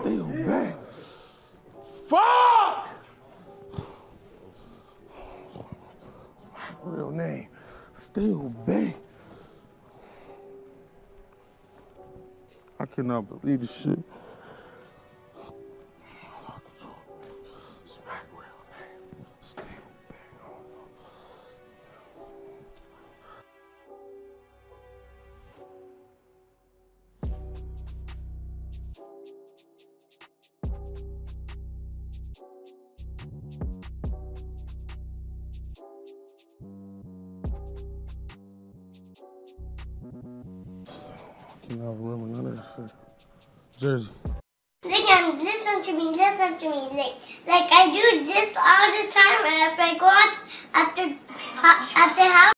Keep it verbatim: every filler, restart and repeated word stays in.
Still back. Fuck! It's my real name. Still back. I cannot believe this shit. It's my real name. Still back. I cannot remember none of this shit. Jerzey. Like, um, listen to me, listen to me. Like, like I do this all the time. And if I go out at the, at the house,